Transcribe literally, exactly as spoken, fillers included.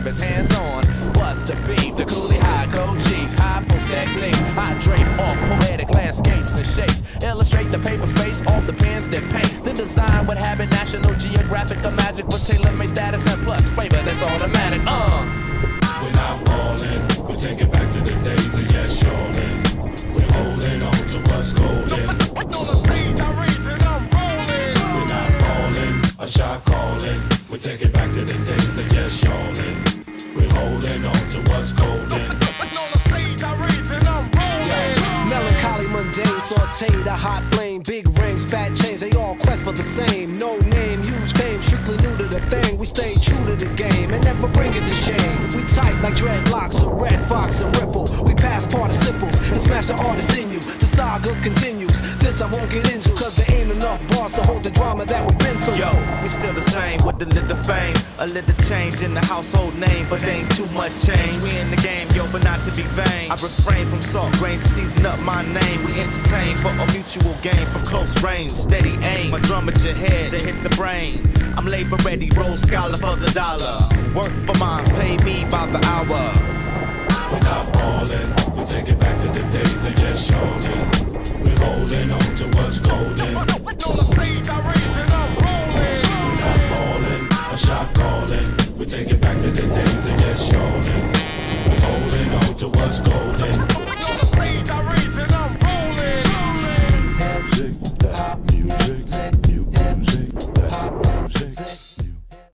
is hands on. What's the beef? The coolie high code chiefs, high post techniques. I drape off poetic landscapes and shapes. Illustrate the paper space off the pens that paint. Then design what habit, National Geographic or magic with tailor-made status and plus flavor that's automatic. Uh. We're not rolling, we take it back to the days of yes, y'allin'. We're holding on to what's golden. On the stage, I rage and I'm rolling. We're not rolling, a shot calling. We take it back to the days of yes, y'allin'. We're holding on to what's golden. On the stage, I rage and I'm rolling. Melancholy, mundane, sauteed, a hot flame, big rings, fat chains, they all quest for the same. No name, huge fame, strictly new to the thing. We stay true to the game and never bring it to shame. We tight like dreadlocks, a red fox and ripple. We pass participles and smash the artist in you. The saga continues. This I won't get into, cause there ain't enough bars to hold the drama that we've been through. Yo, we still the same with a little fame, a little change in the household name, but ain't too much change. We in the game, yo, but not to be vain. I refrain from salt grains to season up my name. We entertain for a mutual gain from close range, steady aim. My drum at your head to hit the brain. I'm labor ready, roll scholar for the dollar. Work for mines, pay me by the hour. We're not rolling, we take it back to the days of yes, y'allin'. We're holding on to what's golden. On the stage, I rage and I'm rolling. We're not rolling, a shot calling. We take it back to the days of yes, y'allin'. We're holding on to what's golden.